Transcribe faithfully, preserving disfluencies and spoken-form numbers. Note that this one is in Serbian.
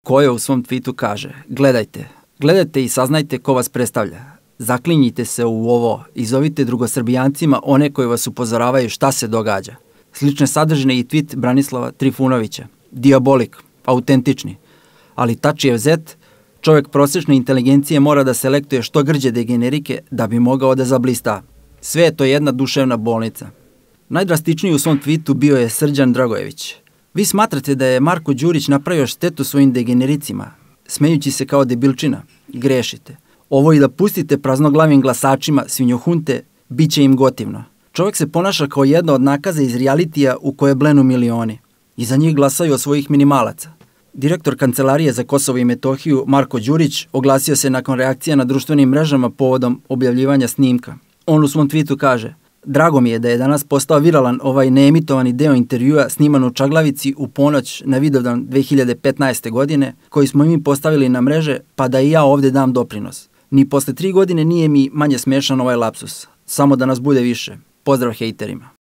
Kojo u svom tweetu kaže: Gledajte, gledajte i saznajte ko vas predstavlja. Zaklinjite se u ovo i zovite drugosrbijancima one koji vas upozoravaju šta se događa. Slične sadržine i tweet Branislava Trifunovića. Diabolik, autentični. Ali Tačijev zet, čovjek prosječne inteligencije, mora da selektuje što grđe degenerike da bi mogao da zablista. Sve je to jedna duševna bolnica. Najdrastičniji u svom tweetu bio je Srđan Dragojević. Vi smatrate da je Marko Đurić napravio štetu svojim degenericima, smejući se kao debilčina. Grešite. Ovo i da pustite praznoglavim glasačima svinjohunte, bit će im gotivno. Čovjek se ponaša kao jedna od nakaza iz realitija u koje blenu milioni. I za njih glasaju od svojih minimalaca. Direktor Kancelarije za Kosovo i Metohiju Marko Đurić oglasio se nakon reakcija na društvenim mrežama povodom objavljivanja snimka. On u svom tweetu kaže: Drago mi je da je danas postao viralan ovaj neemitovani deo intervjua sniman u Čaglavici u ponoć na Vidovdan dve hiljade petnaeste. godine, koji smo mi postavili na mreže, pa da i ja ovdje dam doprinos. Ni posle tri godine nije mi manje smešan ovaj lapsus. Samo da nas bude više. Pozdrav hejterima.